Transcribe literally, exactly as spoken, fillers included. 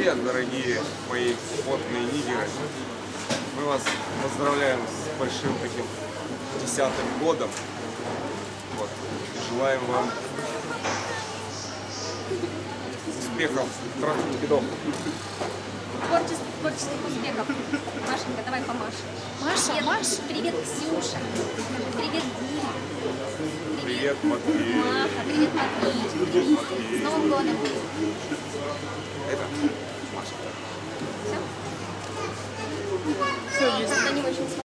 Привет, дорогие мои потные нигеры. Мы вас поздравляем с большим таким десятым годом. Вот. Желаем вам успехов, траху-кидов. Творческих, творческих успехов. Машенька, давай помашь. Маша, Привет, Маша. Привет, Ксюша. Привет, Дима. Привет, Матвей. Маха. Привет, Матвей. Матвей. С Новым годом. Это Маша. Все? Все, есть. Да не очень